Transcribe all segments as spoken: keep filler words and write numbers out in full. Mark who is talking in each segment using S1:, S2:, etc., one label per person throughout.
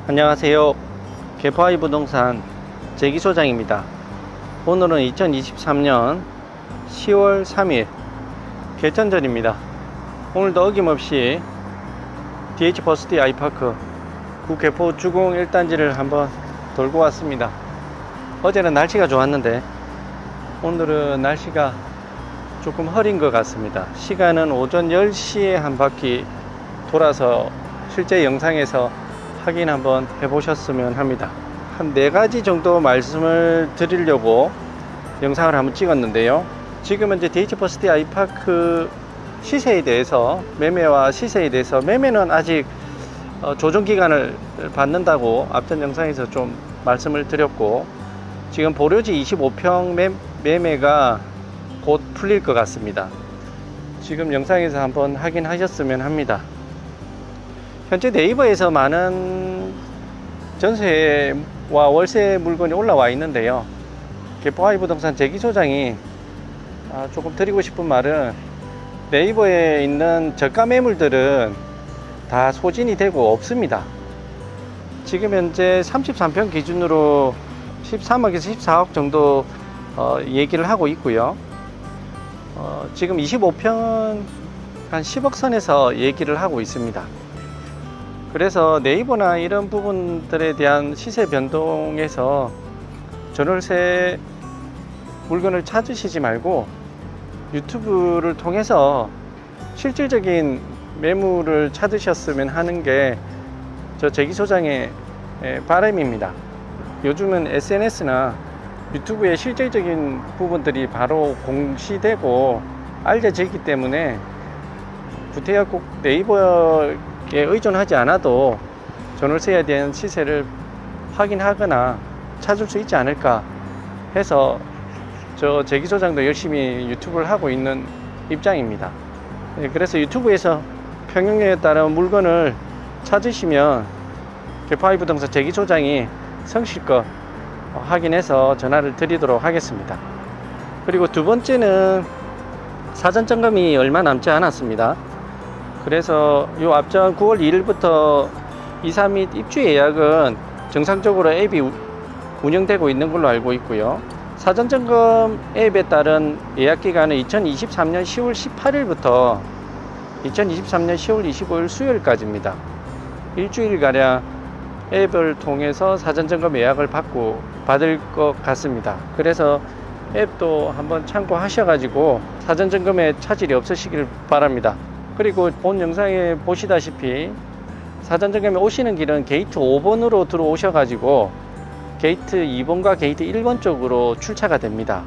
S1: 안녕하세요. 개포아이 부동산 재기소장입니다. 오늘은 이천이십삼 년 시월 삼일 개천절입니다. 오늘도 어김없이 디에이치 버스티 아이파크 구개포 주공 일 단지를 한번 돌고 왔습니다. 어제는 날씨가 좋았는데 오늘은 날씨가 조금 흐린 것 같습니다. 시간은 오전 열 시에 한 바퀴 돌아서 실제 영상에서 확인 한번 해보셨으면 합니다. 한 네 가지 정도 말씀을 드리려고 영상을 한번 찍었는데요. 지금 현재 디에이치 버스티 아이파크 시세에 대해서, 매매와 시세에 대해서, 매매는 아직 조정기간을 받는다고 앞전 영상에서 좀 말씀을 드렸고, 지금 보료지 이십오 평 매, 매매가 곧 풀릴 것 같습니다. 지금 영상에서 한번 확인하셨으면 합니다. 현재 네이버에서 많은 전세와 월세 물건이 올라와 있는데요. 개포아이 부동산 재기소장이 조금 드리고 싶은 말은, 네이버에 있는 저가 매물들은 다 소진이 되고 없습니다. 지금 현재 삼십삼 평 기준으로 십삼억에서 십사억 정도 어, 얘기를 하고 있고요. 어, 지금 이십오 평은 한 십억 선에서 얘기를 하고 있습니다. 그래서 네이버나 이런 부분들에 대한 시세 변동에서 전월세 물건을 찾으시지 말고 유튜브를 통해서 실질적인 매물을 찾으셨으면 하는 게 저 재기소장의 바람입니다. 요즘은 에스엔에스나 유튜브의 실질적인 부분들이 바로 공시되고 알려지기 때문에 구태여 꼭 네이버에 의존하지 않아도 전월세에 대한 시세를 확인하거나 찾을 수 있지 않을까 해서 저 재기소장도 열심히 유튜브를 하고 있는 입장입니다. 그래서 유튜브에서 평형에 따른 물건을 찾으시면 개포아이 부동산 재기소장이 성실껏 확인해서 전화를 드리도록 하겠습니다. 그리고 두 번째는 사전 점검이 얼마 남지 않았습니다. 그래서 요 앞전 구월 일일부터 이사 및 입주 예약은 정상적으로 앱이 운영되고 있는 걸로 알고 있고요. 사전 점검 앱에 따른 예약 기간은 이천이십삼 년 시월 십팔일부터 이천이십삼 년 시월 이십오일 수요일까지입니다. 일주일가량 앱을 통해서 사전 점검 예약을 받고 받을 것 같습니다. 그래서 앱도 한번 참고하셔가지고 사전 점검에 차질이 없으시길 바랍니다. 그리고 본 영상에 보시다시피 사전 점검에 오시는 길은 게이트 오 번으로 들어오셔가지고 게이트 이 번과 게이트 일 번 쪽으로 출차가 됩니다.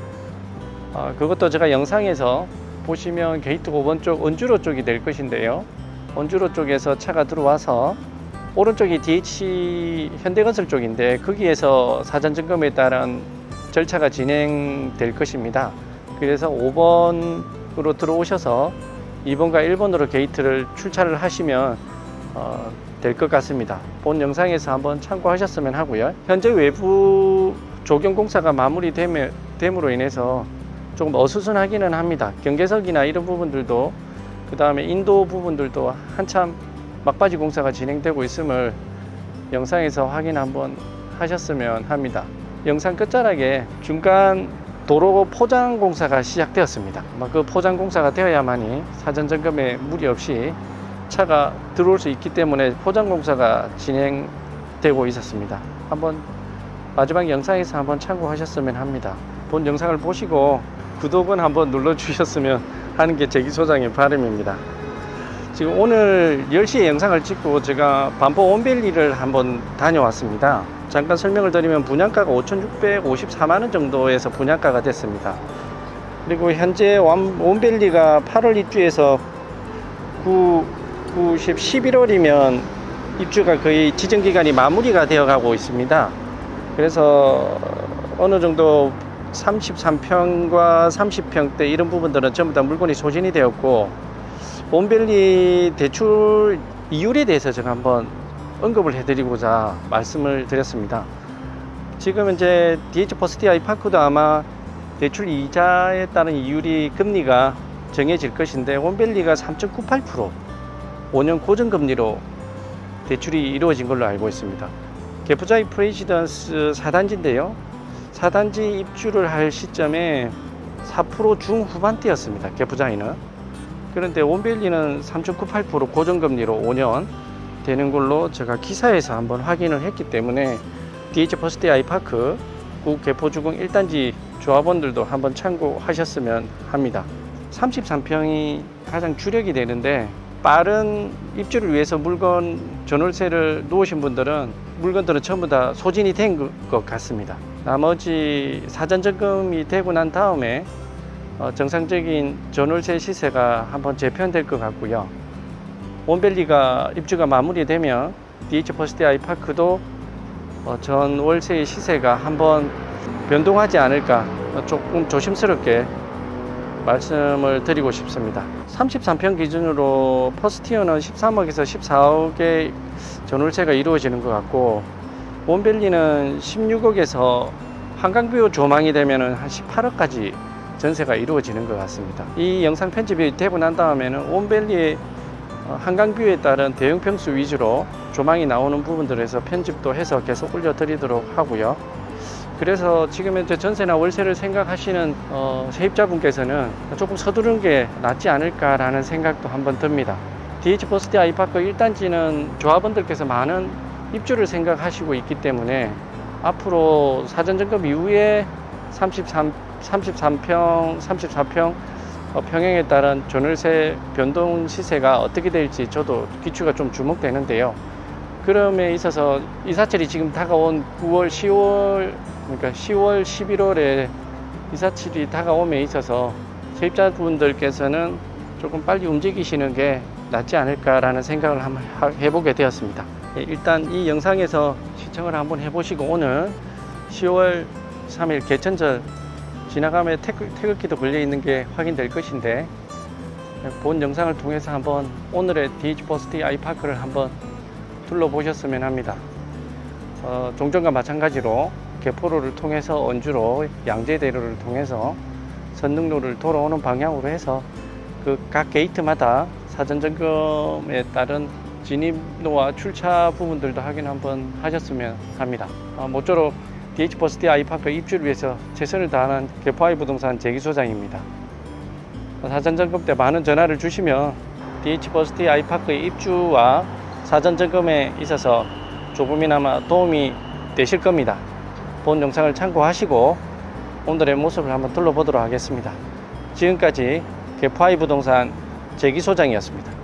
S1: 어, 그것도 제가 영상에서 보시면 게이트 오 번 쪽 은주로 쪽이 될 것인데요. 은주로 쪽에서 차가 들어와서 오른쪽이 디에이치 현대건설 쪽인데 거기에서 사전 점검에 따른 절차가 진행될 것입니다. 그래서 오 번으로 들어오셔서 이 번과 일 번으로 게이트를 출차를 하시면 어, 될 것 같습니다. 본 영상에서 한번 참고하셨으면 하고요. 현재 외부 조경 공사가 마무리됨으로 인해서 조금 어수선하기는 합니다. 경계석이나 이런 부분들도, 그 다음에 인도 부분들도 한참 막바지 공사가 진행되고 있음을 영상에서 확인 한번 하셨으면 합니다. 영상 끝자락에 중간 도로 포장 공사가 시작되었습니다. 그 포장 공사가 되어야만이 사전 점검에 무리 없이 차가 들어올 수 있기 때문에 포장 공사가 진행되고 있었습니다. 한번 마지막 영상에서 한번 참고하셨으면 합니다. 본 영상을 보시고 구독은 한번 눌러 주셨으면 하는 게 재기소장의 바람입니다. 지금 오늘 열 시에 영상을 찍고 제가 반포 온밸리를 한번 다녀왔습니다. 잠깐 설명을 드리면 분양가가 오천육백오십사만 원 정도에서 분양가가 됐습니다. 그리고 현재 온밸리가 팔월 입주해서 구, 구, 십, 십일월이면 입주가 거의 지정기간이 마무리가 되어 가고 있습니다. 그래서 어느 정도 삼십삼 평과 삼십 평대 이런 부분들은 전부 다 물건이 소진이 되었고, 온밸리 대출 이율에 대해서 제가 한번 언급을 해드리고자 말씀을 드렸습니다. 지금 현재 디에이치 버스티 아이파크도 아마 대출 이자에 따른 이율이 금리가 정해질 것인데, 온밸리가 삼 점 구팔 퍼센트 오 년 고정금리로 대출이 이루어진 걸로 알고 있습니다. 개포자이 프레지던스 사 단지인데요. 사 단지 입주를 할 시점에 사 퍼센트 중후반대였습니다. 개포자이는. 그런데 온밸리는 삼 점 구팔 퍼센트 고정금리로 오 년 되는 걸로 제가 기사에서 한번 확인을 했기 때문에 디에이치 버스데이 아이파크 구 개포주공 일 단지 조합원들도 한번 참고하셨으면 합니다. 삼십삼 평이 가장 주력이 되는데 빠른 입주를 위해서 물건 전월세를 놓으신 분들은 물건들은 전부 다 소진이 된 것 같습니다. 나머지 사전점검이 되고 난 다음에 어, 정상적인 전월세 시세가 한번 재편될 것 같고요. 온밸리가 입주가 마무리되면 디에이치 버스데이 아이파크도 어, 전월세의 시세가 한번 변동하지 않을까 조금 조심스럽게 말씀을 드리고 싶습니다. 삼십삼 평 기준으로 퍼스티어는 십삼억에서 십사억의 전월세가 이루어지는 것 같고, 온밸리는 십육억에서 한강뷰 조망이 되면 한 십팔억까지 전세가 이루어지는 것 같습니다. 이 영상 편집이 되고 난 다음에는 온밸리의 한강뷰에 따른 대형 평수 위주로 조망이 나오는 부분들에서 편집도 해서 계속 올려드리도록 하고요. 그래서 지금 현재 전세나 월세를 생각하시는 어, 세입자분께서는 조금 서두르는 게 낫지 않을까라는 생각도 한번 듭니다. 디에이치 버스데이 아이파크 일 단지는 조합원들께서 많은 입주를 생각하시고 있기 때문에 앞으로 사전점검 이후에 삼십삼, 삼십삼 평, 삼십사 평 어, 평형에 따른 전월세 변동 시세가 어떻게 될지 저도 귀추가 좀 주목되는데요. 그럼에 있어서 이사철이 지금 다가온 구월, 시월, 그러니까 시월, 십일월에 이사철이 다가옴에 있어서 세입자분들께서는 조금 빨리 움직이시는 게 낫지 않을까라는 생각을 한번 해보게 되었습니다. 일단 이 영상에서 시청을 한번 해보시고 오늘 시월 삼일 개천절 지나가면 태극, 태극기도 걸려 있는 게 확인될 것인데, 본 영상을 통해서 한번 오늘의 디에이치 버스데이 아이파크를 한번 둘러보셨으면 합니다. 어, 종전과 마찬가지로 개포로를 통해서 언주로 양재대로를 통해서 선릉로를 돌아오는 방향으로 해서 그 각 게이트마다 사전점검에 따른 진입로와 출차 부분들도 확인 한번 하셨으면 합니다. 어, 모쪼록 디에이치 버스데이 아이파크 입주를 위해서 최선을 다하는 개포아이 부동산 재기소장입니다. 사전점검 때 많은 전화를 주시면 디에이치 버스데이 아이파크의 입주와 사전점검에 있어서 조금이나마 도움이 되실 겁니다. 본 영상을 참고하시고 오늘의 모습을 한번 둘러보도록 하겠습니다. 지금까지 개포아이 부동산 재기소장이었습니다.